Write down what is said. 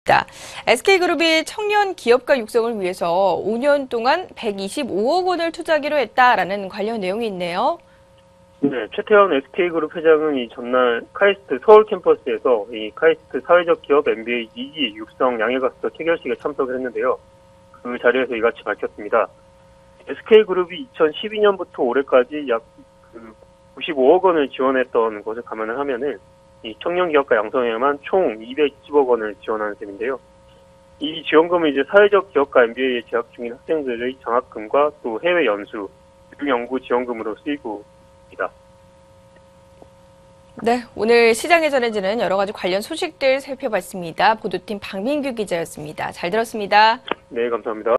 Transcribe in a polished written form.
SK그룹이 청년 기업가 육성을 위해서 5년 동안 125억 원을 투자하기로 했다라는 관련 내용이 있네요. 네, 최태원 SK그룹 회장은 이 전날 카이스트 서울 캠퍼스에서 이 카이스트 사회적 기업 MBA 2기 육성 양해각서 체결식에 참석을 했는데요. 그 자리에서 이같이 밝혔습니다. SK그룹이 2012년부터 올해까지 약 95억 원을 지원했던 것을 감안을 하면은 이 청년 기업가 양성에만 총 220억 원을 지원하는 셈인데요. 이 지원금은 이제 사회적 기업가 MBA에 재학 중인 학생들의 장학금과 또 해외 연수, 연구 지원금으로 쓰이고 있습니다. 네, 오늘 시장에 전해지는 여러 가지 관련 소식들 살펴봤습니다. 보도팀 박민규 기자였습니다. 잘 들었습니다. 네, 감사합니다.